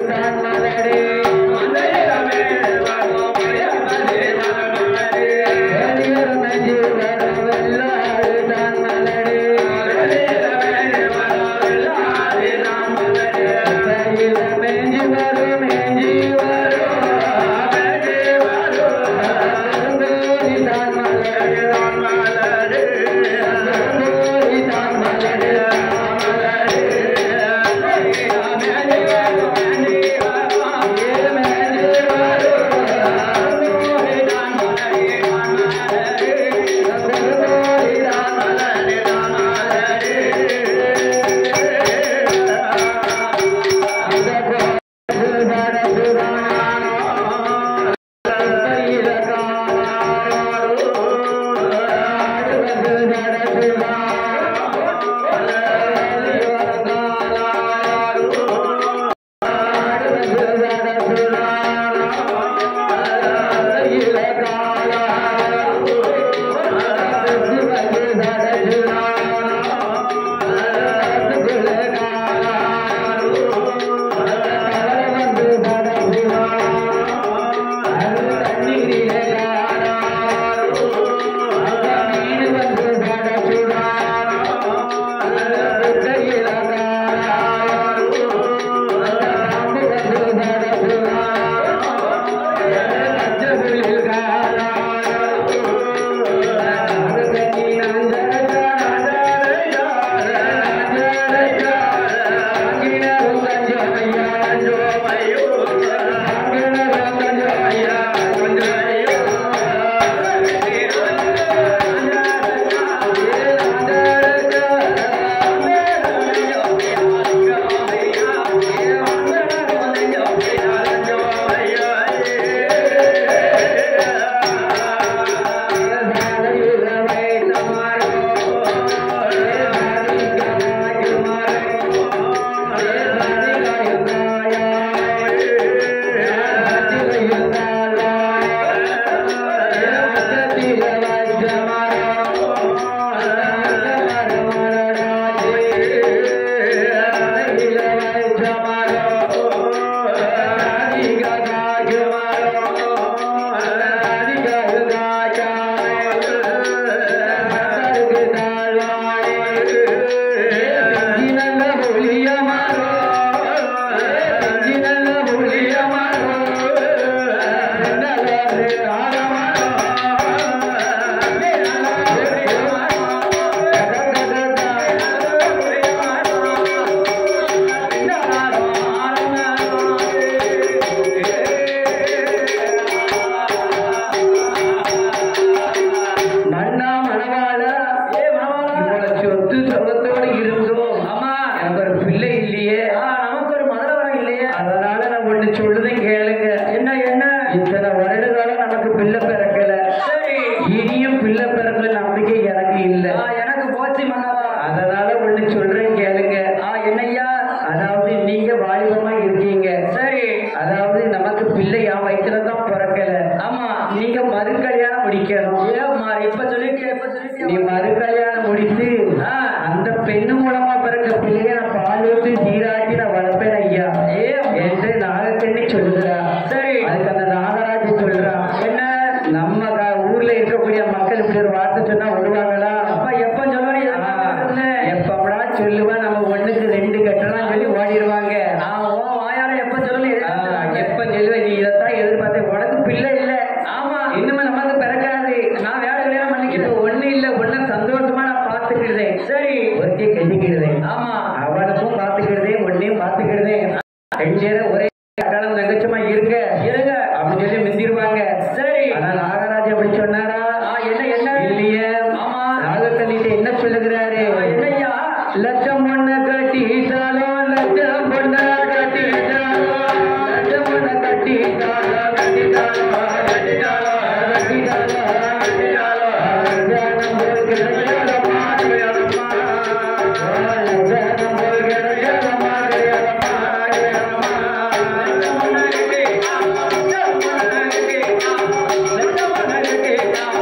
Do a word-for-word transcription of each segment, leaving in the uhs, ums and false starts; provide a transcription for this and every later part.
Let's go.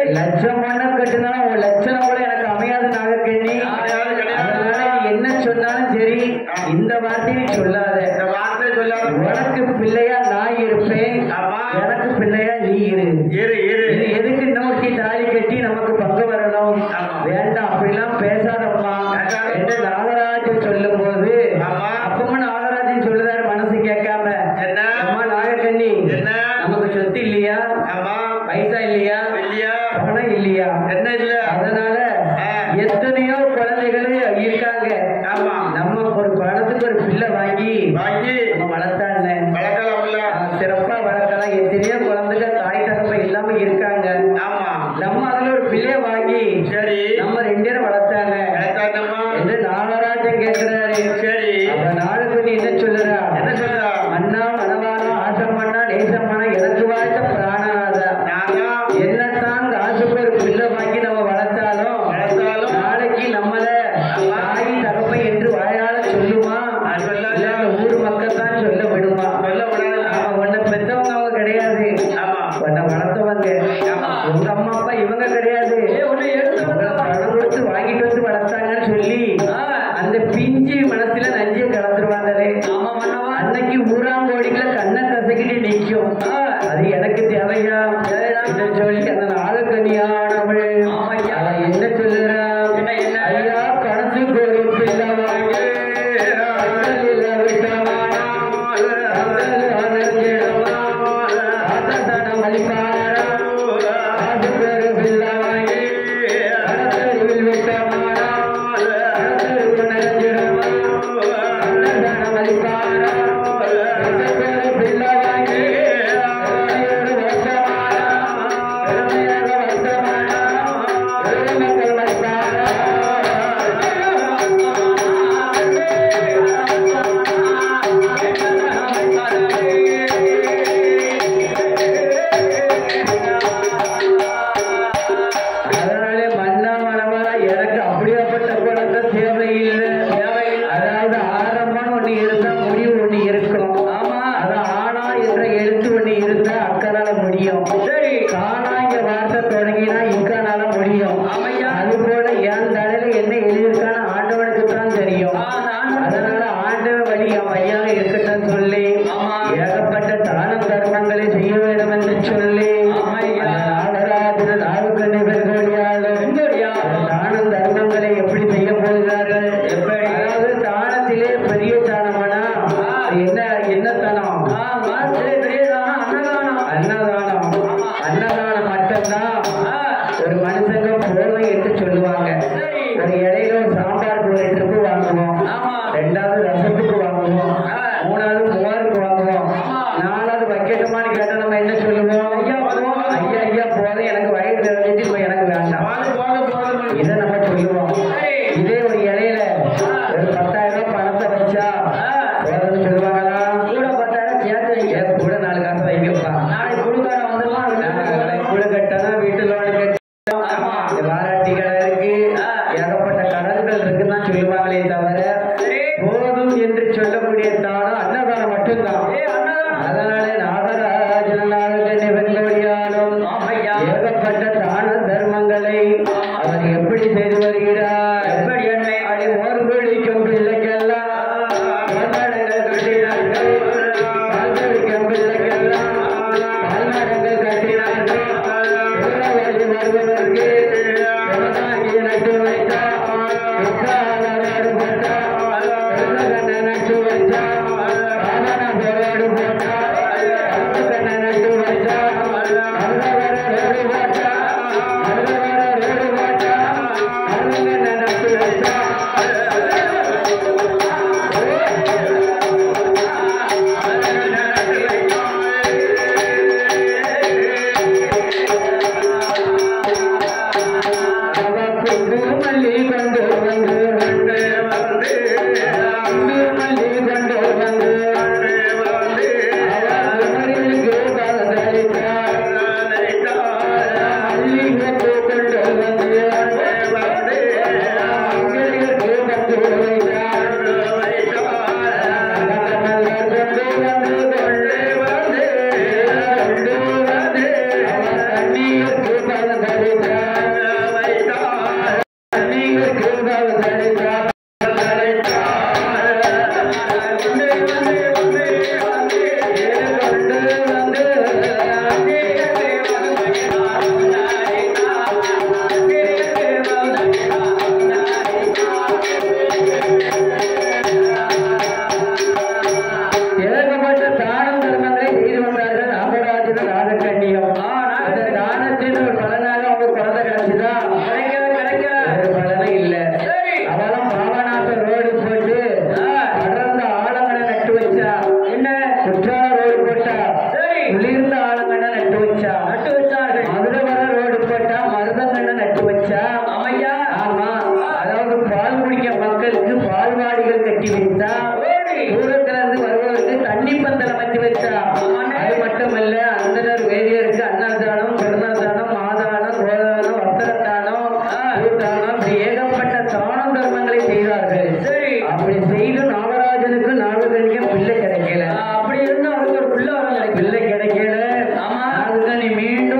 லட்சம் மண்ணம் கட்டினாலும் ஒரு லட்சம் கூட எனக்கு அமையாது நாகக்கண்ணி. அதனால நீ என்ன சொன்னாலும் சரி இந்த வார்த்தையை சொல்லாத. இந்த வார்த்தை சொல்லாத. உனக்கு பிள்ளையா நான் இருப்பேன், எனக்கு பிள்ளையா நீ இரு. எதுக்கு இன்னொருத்தி தாலி கட்டி நமக்கு பங்கு வரணும்? வேண்டாம், அப்படிலாம் பேசாதம்மா என்று நாகராஜன் சொல்லும் போது அப்பவும் நாகராஜன் சொல்லுறாரு மனசு கேட்காம, அம்மா நாகக்கண்ணி நமக்கு சொத்து இல்லையா, பைசா இல்லையா, பணம் இல்லையா, என்ன இல்ல, அதனால எத்தனையோ குழந்தைகள் இருக்காங்க. நம்ம ஒரு பணத்துக்கு ஒரு பிள்ளை வாங்கி வாங்கி நம்ம வளர்த்தானே சிறப்பா வளர்க்கலாம். எத்தனையோ குழந்தைங்க தாய் தகப்ப இல்லாம இருக்காங்க. நம்ம அதுல ஒரு பிள்ளைய வாங்கி சரி நம்ம ரெண்டு பேரும் வளர்த்தானே என்று நாகராஜன் கேட்கிறாரு. சரி அப்ப நாகக்கண்ணி என்ன சொல்லுறா? என்ன சொல்றா? அண்ணா மனவானா ஆசமண்ணா நேசம்மனா எனக்கு வாய்த்த பிராணநாதா, என்னத்தான் காசுக்கு ஒரு பிள்ளை வாங்கி நம்ம வளர்த்தாலும் வளர்த்தாலும் நாளைக்கு நம்மள தாய் தகப்பை என்று வாயால சொல்லுமா? ஊர் மக்கள் தான் சொல்ல விடுமா? சொல்ல விடாது. அவன் உன்னை பெற்றவங்க அவங்க கிடையாது, உன்னை வளர்த்தவங்க. உங்க அம்மா அப்பா இவங்க கிடையாது, பணம் கொடுத்து வாங்கிட்டு வந்து வளர்த்தாங்கன்னு சொல்லி அந்த பிஞ்சு மனசுல நஞ்சு கலந்துருவாங்களே. அன்னைக்கு ஊராம் கோடிக்குள்ள கண்ணை கசக்கிட்டு நிற்கும். அது எனக்கு தேவையா சொல்லி அந்த நாகக்கண்ணியானவள் என்ன சொல்லுறா? ஐயா பணத்துக்கு ஒரு பிள்ளை வாங்கி அன்னதானம்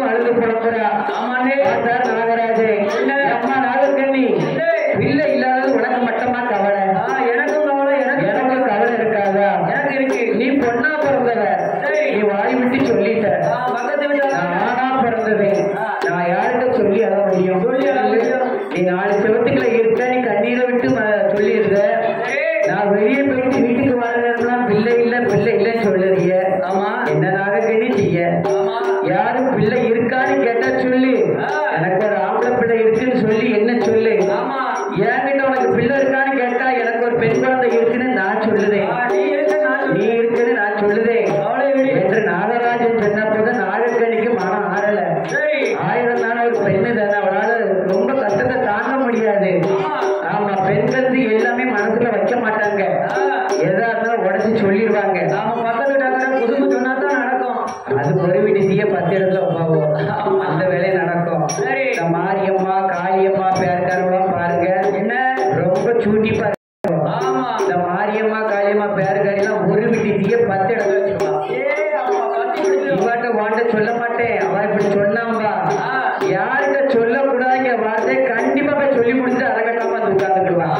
அழுது புலம்புறா. நாகராஜே, அம்மா நாகக்கண்ணி, பிள்ளை இல்லாதது உனக்கு மட்டுமா கவலை? எனக்கும் கவலை. எனக்கு கவலை இருக்காதா? எனக்கு இருக்கு. நீ பொண்ணா பிறந்தவ, நீ வாய் விட்டு சொல்லிட்ட. நானா பிறந்தது, நான் யார்கிட்ட சொல்லி அத முடியும்? நீ நாலு செவத்துக்குள்ள இருக்க, நீ கண்ணீரை விட்டு சொல்லிடுற. நான் வெளியே போயிட்டு வீட்டுக்கு வரலாம், பிள்ளை இல்ல பிள்ளை இல்லன்னு சொல்லுறிய. ஆமா, என்ன நாகக்கண்ணி செய்ய? யாரும் பிள்ளை இருக்கான்னு கேட்டா சொல்லு. எனக்கு ஒரு ஆம்பளை பிள்ளை இருக்குன்னு சொல்லி என்ன சொல்லு. என்கிட்ட உனக்கு பிள்ளை இருக்கான்னு கேட்டா எனக்கு ஒரு பெண் குழந்தை இருக்குன்னு நான் சொல்லுதேன். நீ இருக்குன்னு நான் சொல்லுதேன் என்று நாகராஜன் சொன்ன போது நாகக்கண்ணிக்கு மனம் ஆறல. ஆயிரம் தானே ஒரு பெண்ணு தானே, அவளால ரொம்ப கஷ்டத்தை தாங்க முடியாது. ஆமா, பெண்கள் எல்லாமே மனசுல வைக்க மாட்டாங்க, எதா இருந்தாலும் உடச்சு சொல்லிடுவாங்க. நாம பக்கத்து டாக்டர் குடும்ப சொன்னாதான் நடக்கும். அது ஒரு விடுதிய பத்து இடத்துல உபாவோம், அந்த வேலை நடக்கும். இந்த மாரியம்மா காளியம்மா பேருக்காரவெல்லாம் பாருங்க, என்ன ரொம்ப சூட்டி பாருங்க. இந்த மாரியம்மா காளியம்மா பேருக்காரெல்லாம் ஒரு விடுதிய பத்து இடத்துல வச்சுக்கலாம். இவாட்ட வாண்ட சொல்ல மாட்டேன், அவ இப்படி சொன்னாம்பா, யாருக்க சொல்ல கூடாதுங்க வார்த்தை கண்டிப்பா போய் சொல்லி முடிச்சுட்டு அரகட்டமா வந்து உட்கார்ந்துக்குவா.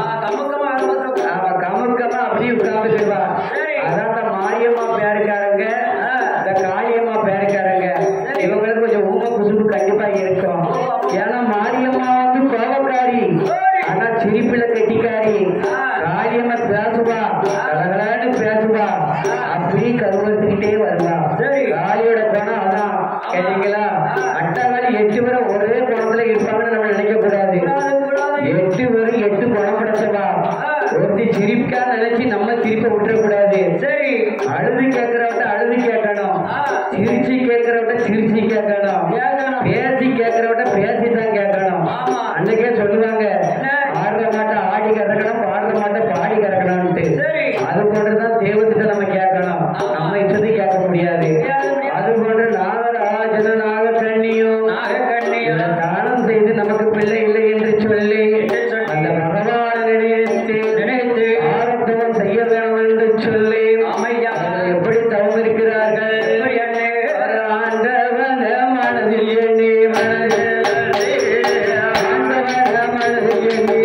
அவ கமுக்கமா அப்படியே உட்கார்ந்துக்குவா. அதான் இந்த மாரியம்மா பேருக்காரங்க, இந்த காளியம்மா பேருக்காரங்க, இவங்களுக்கு கொஞ்சம் ஊம குசும்பு கண்டிப்பா இருக்கும். ஏன்னா மாரியம்மா வந்து கோபக்காரி, ஆனா சிரிப்புல கெட்டிக்காரி. காளியம்மா பேசுவா, கலகலான்னு பேசுவா, அப்படி கருவத்துக்கிட்டே வருவா. காளியோட குணம் அதான். கேட்டீங்களா? அட்டாவாளி எட்டு பேரை ஒரே குணத்துல இருப்பாங்கன்னு நம்ம நினைக்க கூடாது. எட்டு பேரும் எட்டு குணம் படைச்சவா. ஒருத்தி சிரிப்பா நினைச்சு நம்ம சிரிப்பை விட்டுறக்கூடாது. சரி, அழுது கேட்கிறவட்ட அழுது கேட்கணும், சிரிச்சு கேட்கிறவட்ட சிரிச்சு கேட்கணும், பேசி கேட்கிறவட்ட பேசிதான் கேட்கணும். அன்னைக்கே சொல்லுவாங்க, ஆடுற மாட்ட ஆடி கறக்கணும், பாடுற மாட்ட பாடி கறக்கணும்ட்டு. அது போன்றுதான் தெய்வத்திட்ட நம்ம கேட்கணும், நம்ம இஷ்டத்தை கேட்க முடியாது. அது போன்று நாகராஜன நாகக்கண்ணியும் தானம் செய்து நமக்கு பிள்ளை இல்லை என்று சொல்லி அந்த பகவான நினைத்து நினைத்து ஆரம்பம் செய்ய வேண்டும் என்று சொல்லி அமையா எப்படி தவம் இருக்கிறார்கள். ஆண்டவன மனதில் எண்ணி மனதில் ஆண்டவன மனதில் எண்ணி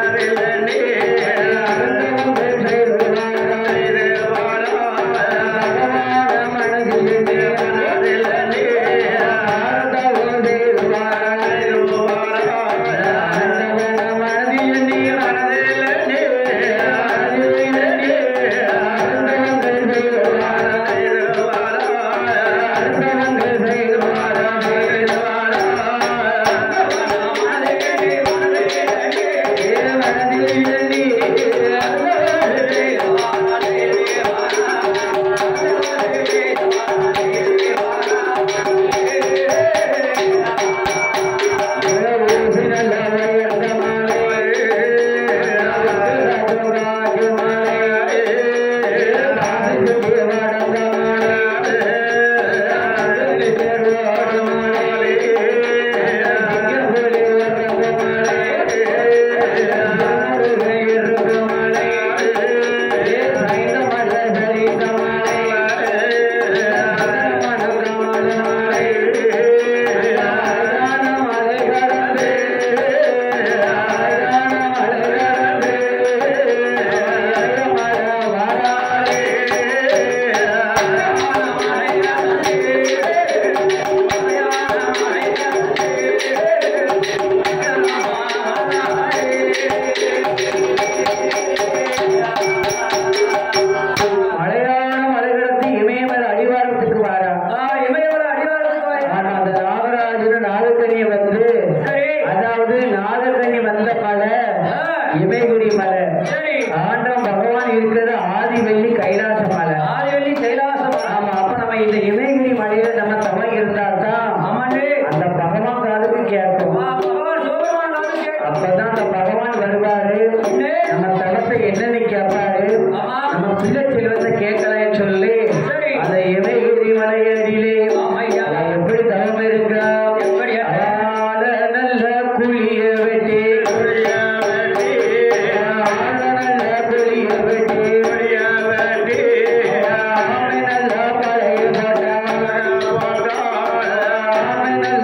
இமயகிரி மலை. ஆண்டவன் பகவான் இருக்கிறது ஆதிவெள்ளி கைலாச மலை. ஆதிவெள்ளி கைலாசம். ஆமா, அப்ப நம்ம இந்த இமயகிரி மலையில நம்ம தவம் இருந்தால்தான் அந்த பகவான் காதுக்கு கேட்கும். அப்பதான் அந்த பகவான் வருவாரு, நம்ம தவத்தை என்னன்னு கேட்பாரு, நம்ம பிள்ளை செல்வத்தை கேட்கலன்னு சொல்லி அந்த இமயகிரி மலையடியிலே எப்படி தவம் இருக்கா, நல்ல குளிய வெட்டி நல்ல பழைய போட்டா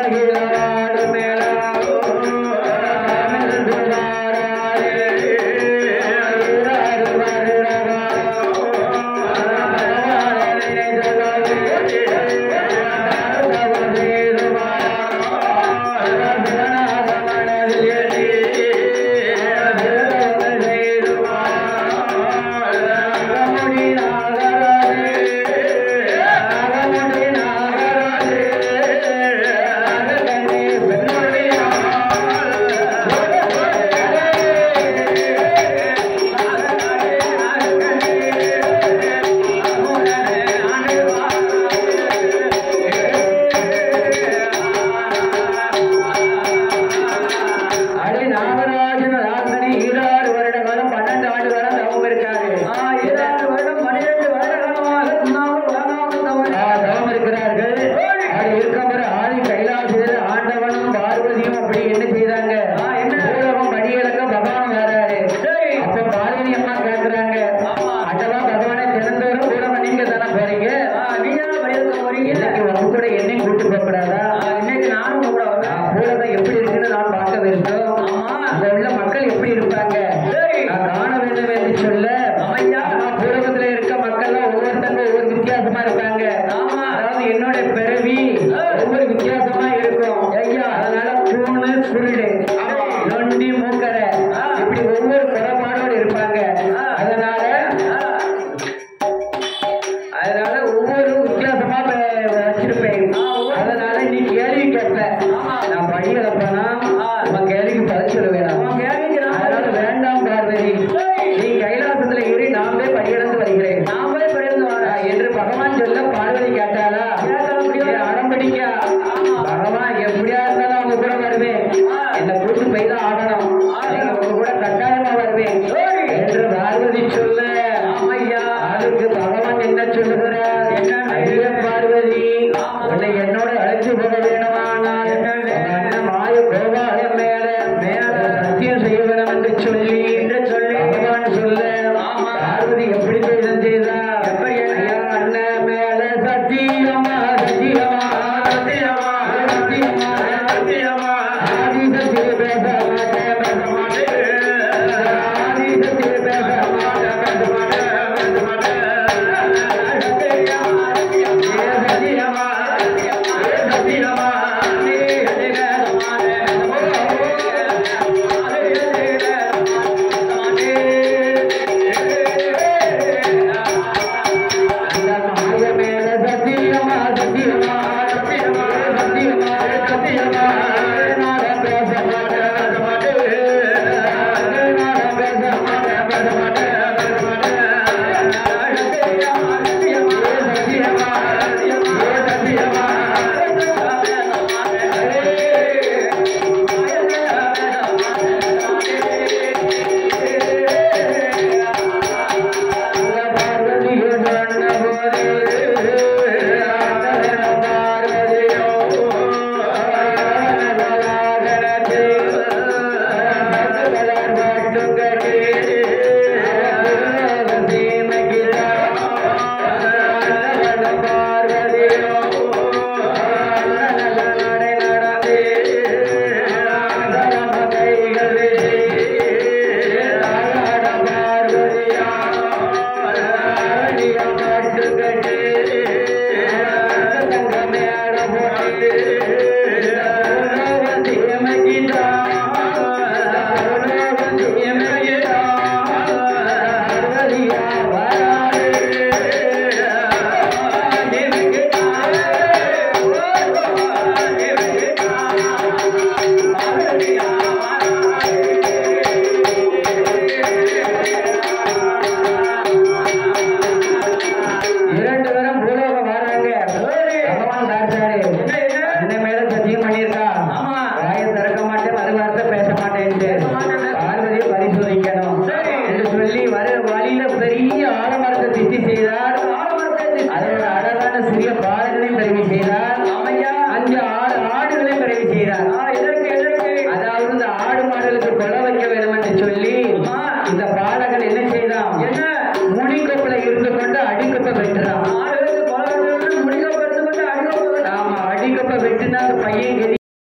சத்தியமா சத்தியமா சத்தியமா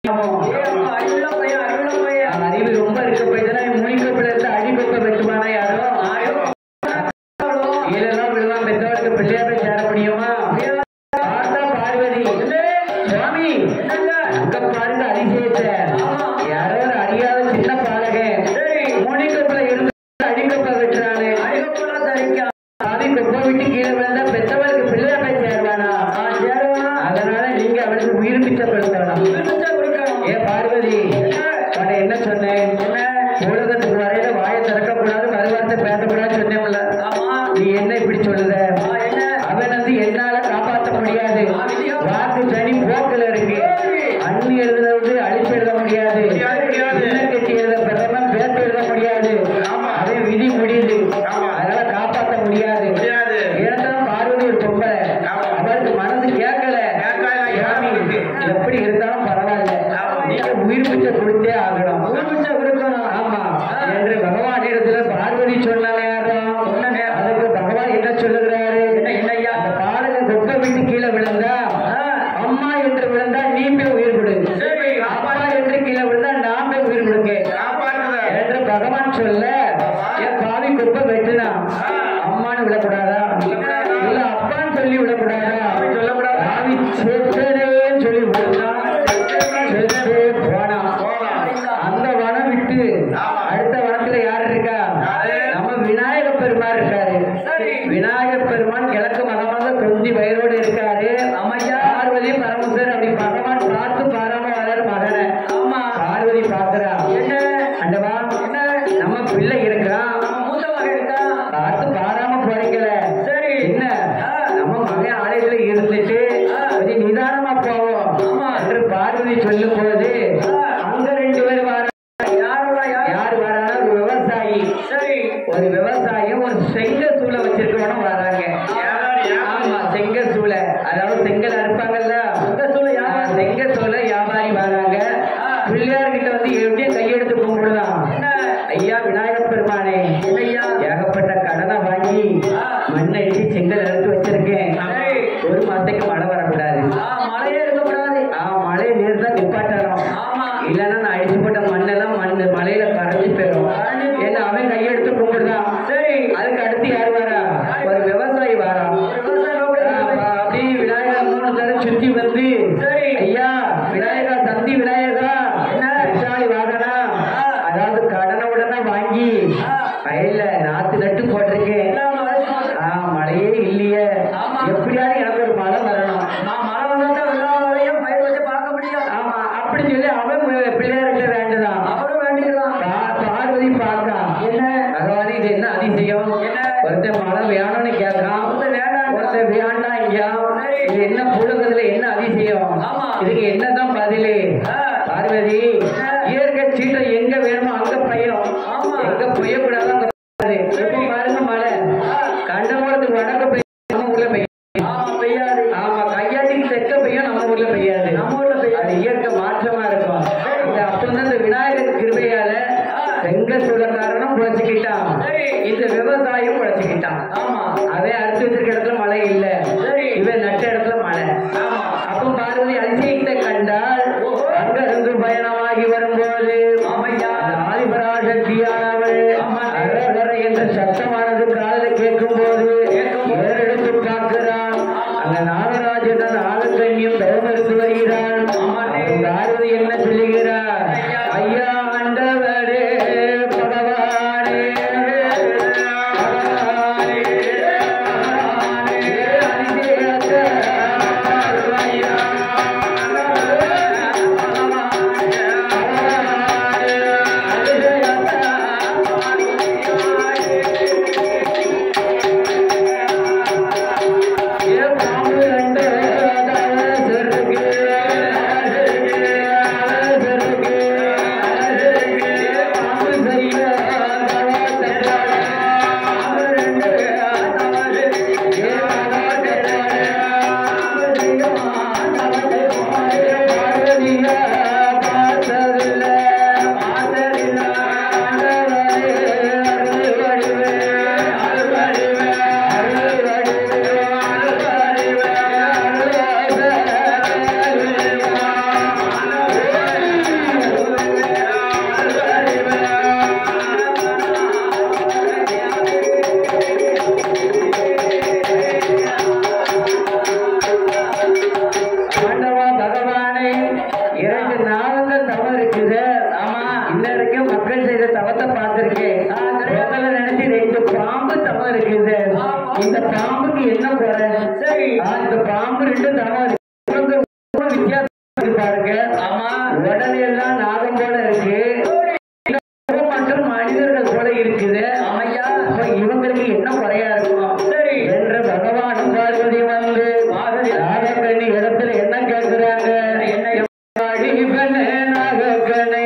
அறிவு ரொம்ப இருக்க போய்தானே முனிக்கப்பில் இருந்து அடிக்கொப்ப வெட்டுவானா யாரும் இதெல்லாம் விடுவான் பெற்றவருக்கு பிள்ளையார சேர முடியுமா பார்த்தா பார்வதி சுவாமி அங்க பாருங்க அதிசயத்தை யாரோ ஒரு அறியாத சின்ன பாலகன் முனிக்கப்பில் இருந்து அடிக்கொப்ப வெட்டுறானே கொப்ப விட்டு கீழே விழுந்தா பெற்றவருக்கு பிள்ளையார சேருவானா அதனால நீங்க அவருக்கு உயிர் பிச்சப்படுத்தலாம் ஏ பார்வதி என்ன சொன்னேன் உலகத்துக்கு வரையில வாயை திறக்கக்கூடாது மறுவார்த்தை பேசக்கூடாது சொன்னேன்ல நீ என்ன இப்படி சொல்லுத அவன் வந்து என்னால காப்பாற்ற முடியாது வாக்கு சனி போக்குல இருக்கு அண்ணி எழுதுறது அழிச்சு எழுத முடியாது கட்டி எழுத பிரதமன் பேச எழுத முடியாது அவன் விதி முடியுது அதனால காப்பாற்ற முடியாது ஏன்னா பார்வதி ஒரு பொம்பளை அவருக்கு மனசு கேட்கல எப்படி இருந்தாலும் பரவாயில்ல நீங்க உயிர் பிச்சை கொடுத்தே ஆகணும் ஆமா என்று பகவான் இடத்துல பார்வதி சொன்னாலே அதுக்கு பகவான் என்ன சொல்லுகிறாரு என்னையா அந்த பாலகன் கொப்பை விட்டு கீழே விழுந்தா அம்மா என்று விழுந்தா நீ போய் உயிர் கொடு அப்பா என்று கீழே விழுந்தா நான் போய் உயிர் கொடுங்க என்று பகவான் சொல்ல என் பாவி கொப்பை வெட்டுனா அம்மான்னு விடக்கூடாதா இல்ல அப்பான்னு சொல்லி விடக்கூடாதா சொல்லக்கூடாது பாவி செத்தனேன்னு சொல்லி விடுனா செத்தே போனா அந்த வனம் விட்டு அடுத்த வனத்துல யாரு இருக்கா நம்ம விநாயக பெருமான் இருக்காரு விநாயக பெருமான் கிழக்கு மதமாக கொஞ்சி வயரோடு இருக்காரு பார்வதி பரமேஸ்வரர் அப்படி பகவான் பார்த்து பாராம வளர மகனை பார்வதி பாக்குறா என்ன அண்டவா நம்ம பிள்ளை இருக்கான் பார்த்து பாராம போறீங்கள சரி என்ன நம்ம மகன் ஆலையில இருந்துட்டு கொஞ்சம் நிதானமா போவோம் என்று பார்வதி சொல்லும் போது அங்க ரெண்டு பேர் வர யார் வரானா ஒரு விவசாயி ஒரு விவசாயம் ஒரு செங்க சூளை வச்சிருக்கவனும் வராங்க ஆமா செங்க சூளை அதாவது செங்கல் அறுப்பாங்கல்ல செங்க சூளை வியாபாரி வராங்க பிள்ளையார்கிட்ட வந்து எப்படியும் கையெடுத்து கும்பிடுதான் ஐயா விநாயகர் பெருமானே என்னையா ஏகப்பட்ட கடனை வாங்கி மண்ணை அடிச்சு செங்கல் அறுத்து வச்சிருக்கேன் ஒரு மாசத்துக்கு மழை வரக்கூடாது மழையே இருக்கக்கூடாது ஆஹ் மழை நீர் தான் நிப்பாட்டணும் இல்லைன்னா நான் அடிச்சு போட்ட மண்ணெல்லாம் மண் மழையில கரைஞ்சு போயிடும் ஏன்னா அவன் கையெடுத்து கும்பிடுதான் சரி அதுக்கு அடுத்து யார் வரா ஒரு விவசாயி வரா அப்படி விநாயகர் மூணு தரம் சுத்தி வந்து ஐயா விநாயகா சந்தி விநாயகா என்ன வாகனா அதாவது கடனை உடனே வாங்கி வயல்ல நாத்து நட்டு போட்டிருக்கேன் ஆஹ் மழையே இல்லையே எப்படியாவது எனக்கு ஒரு மழை வரணும் ஆமா அப்படி சொல்லி அவன் பிள்ளையார்கிட்ட வேண்டுதான் அவரும் வேண்டிக்கலாம் பார்வதி பார்க்கா என்ன பகவானே இது என்ன அதிசயம் ஒருத்தர் மழை வேணும்னு கேட்கான் ஒருத்தர் வேண்டாம் ஐயா இது என்ன புழுங்குதுல என்ன அதிசயம் இதுக்கு என்னதான் பதிலு பார்வதி இயற்கை சீட்டை எங்க வேணுமோ அங்க பையும் எங்க பொய்யக்கூடாது அங்க எப்ப பாருங்க மழை கண்டமோடத்துக்கு வடக்க பெய்யும் நம்ம ஊர்ல பெய்யாது ஆமா கையாட்டிக்கு தெற்க பெய்யும் நம்ம ஊர்ல பெய்யாது நம்ம ஊர்ல பெய்யாது இயற்கை மாற்றமா இருக்கும் இந்த அப்பதான் இந்த விநாயகர் கிருபையால செங்க சூழக்காரனும் குழைச்சிக்கிட்டான் இந்த விவசாயம் குழைச்சிக்கிட்டான் ஆமா அதே அறுத்து வச்சிருக்க இடத்துல மழை இல்ல இவன் நட்ட இடத்துல மழை ஆமா அப்ப பார்வதி அதிசயத்தை கண்டால் அங்க இருந்து பயணமாகி வரும்போது ஆதிபராசக்தியானவள் என்ற சத்தமானது காலில் கேட்கும் போது எடுத்து பார்க்கிறான் அங்க நாகராஜன் நாகக்கண்ணியும் தவம் இருந்து வருகிறான் பார்வதி என்ன சொல்லுகிறார் ஐயா ஆண்டவரே பகவானே இந்த வரைக்கும் மக்கள் செய்த தவத்தை பார்த்திருக்கேன். நினைச்சு ரெண்டு பாம்பு தவம் இருக்குது. இந்த பாம்புக்கு என்ன குறை? சரி, இந்த பாம்பு ரெண்டு தவம் வித்தியாசம் பாருங்க. ஆமா, உடனே எல்லாம் நாகம் போல இருக்கு மற்றும் மனிதர்கள் போல இருக்குது. ஆமையா, இவங்களுக்கு என்ன குறையா இருக்கும்? சரி என்று பகவான் பார்வதி வந்து நாகக்கண்ணி இடத்துல என்ன கேட்கிறாங்க? என்ன நாகக்கண்ணே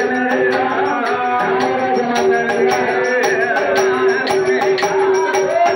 Yeah.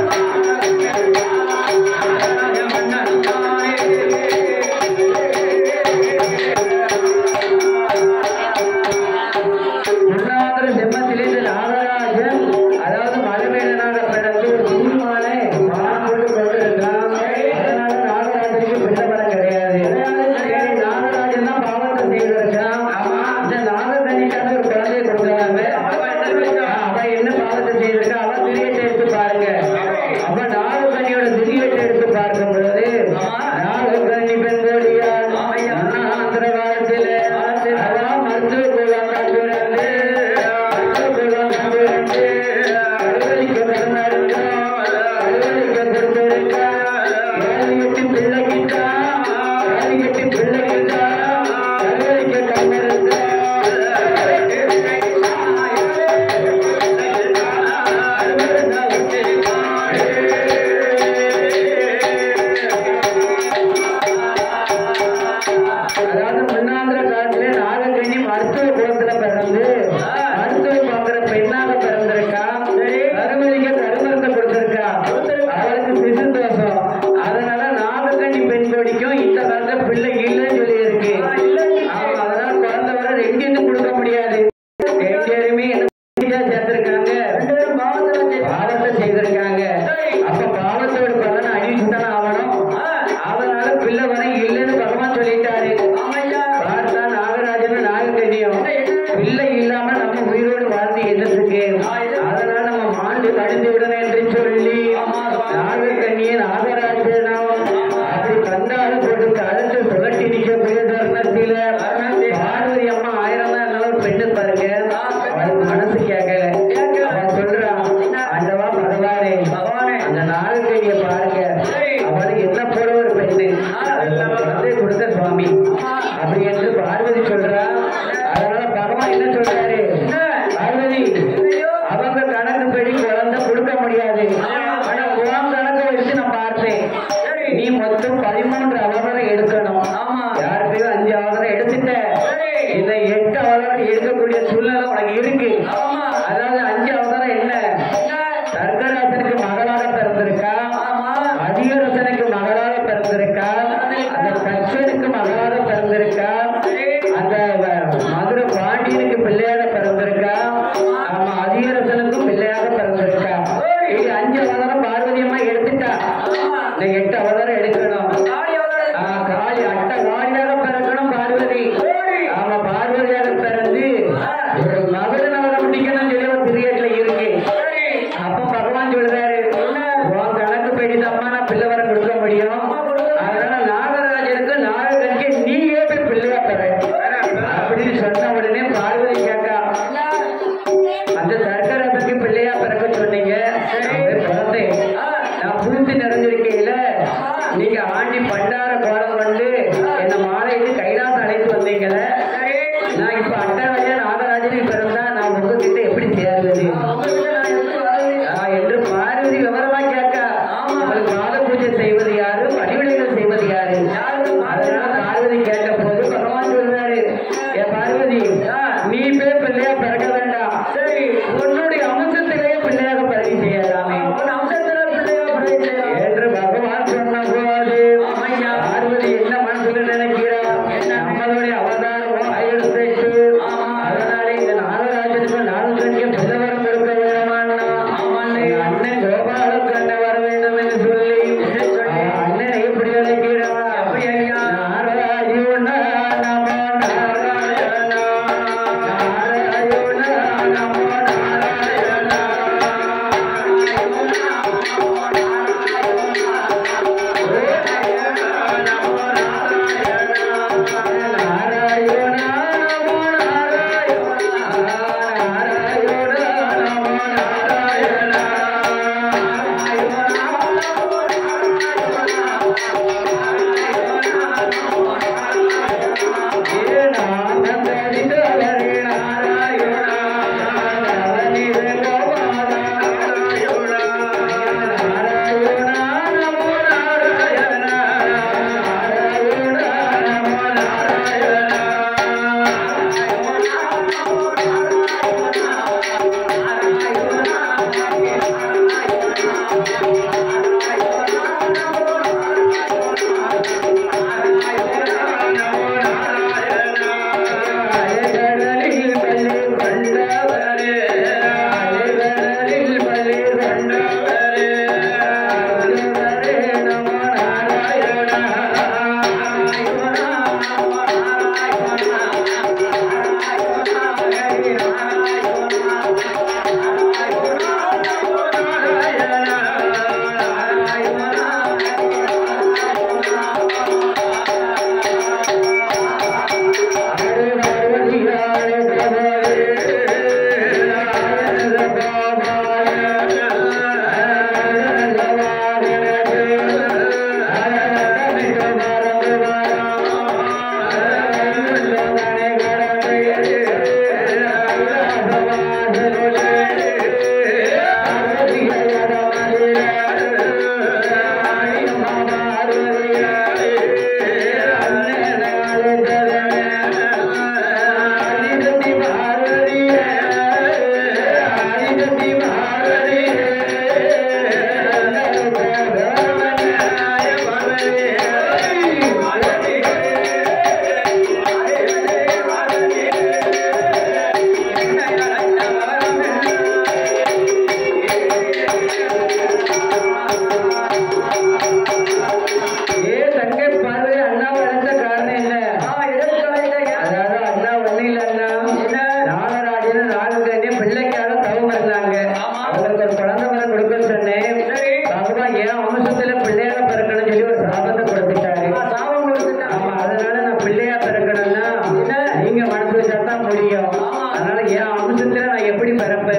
என்னத்துக்கு அதனால நம்ம மாண்டு கழிந்து விடணும் என்று சொல்லி நாகக்கண்ணியை நாகராஜனம் அப்படி கண்டாலும் போட்டு கழுத்து சுழட்டி நிற்கக்கூடிய தருணத்தில பார்வதி அம்மா ஆயிரம் தான் இருந்தாலும் பெண்ணு பாருங்க அவளுக்கு மனசு கேட்கல அவன் சொல்றான் அண்டவா பகவானே பகவானே அந்த நாகக்கண்ணியை பாருங்க அவளுக்கு என்ன போல ஒரு பெண்ணு வந்து கொடுத்த சுவாமி அப்படி என்று பார்வதி சொல்றா. அதனால பகவான் என்ன சொல்றாரு, பார்வதி அவங்க கணக்கு படி குழந்தை கொடுக்க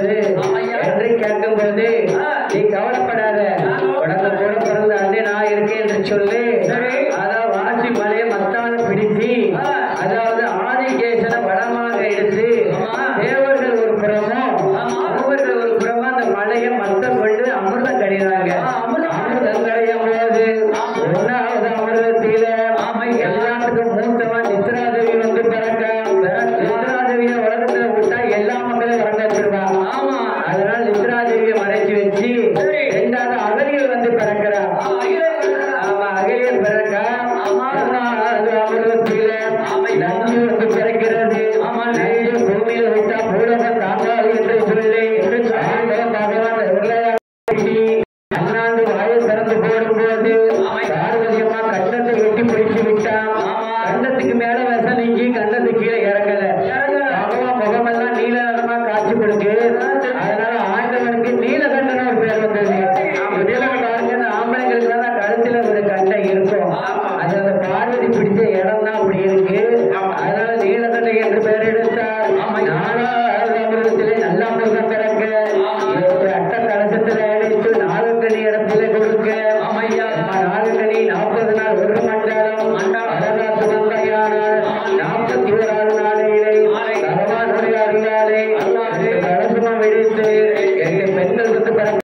போது என்று கேட்கும் போது நீ கவலைப்படாத, உனக்கு கூட பிறந்த அண்ணே நான் இருக்கேன் என்று சொல்லு. அதாவது வாசி மலையை மத்தான பிடித்து, அதாவது ஆதிகேசனை வளமாக எடுத்து தேவர்கள் ஒரு புறமும் மூவர்கள் ஒரு புறமும் அந்த மலையை மத்தம் கொண்டு அமிர்தம் கடினாங்க. அமிர்தம் கடையும் போது ஒன்னாவது அமிர்தத்தில எல்லாத்துக்கும் மூத்தவன் நித்ராதேவி வந்து பிறக்க. நித்ராதேவியை உலகத்துல விட்டா எல்லா மக்களும் வறங்க வச்சிருவான். அதனால நித்ராதேவியை மறைச்சு வச்சு ரெண்டாவது அகலியர் வந்து பிறக்கிறான். ஆமா, அகலியர் பிறக்க அமிர்தத்தில நஞ்சு வந்து பிறக்கிறது. நஞ்சு பூமியில விட்டா பூலகம் தாங்காது என்று சொல்லி பகவான் அண்ணாண்டு வாயை திறந்து போடும்போது பார்வதி அம்மா கண்டத்தை வெட்டி பிடிச்சு விட்டான். கண்டத்துக்கு மேல விஷம் நீங்கி கண்டத்துக்கு கீழே இறங்கல. பகவான் முகமெல்லாம் நீல நிறமா காட்சி கொடுக்கு. அதனால ஆண்டவனுக்கு நீலகண்டன் ஒரு பேர் வந்தது. பாருங்க, ஆம்பளைங்களுக்கு தான் கழுத்துல ஒரு கண்டை இருக்கும். அது அந்த பார்வதி பிடிச்ச இடம் தான் அப்படி இருக்கு. அதனால நீலகண்டை என்று பெயர் எடுத்தார். நாலாவது அமிர்தத்திலே நல்ல அமிர்தம் பிறக்க அட்ட கலசத்துல அழைத்து நாகக்கனி இடத்துல கொடுக்க. நாகக்கனி நாற்பது நாள் ஒரு மண்டலம் அழகாத்து வந்தையான நாற்பத்தி ஓராறு நாளையிலே பகவானுடைய அருளாலே கலசமா வெடித்து எங்க பெண்கள் வந்து பிறக்க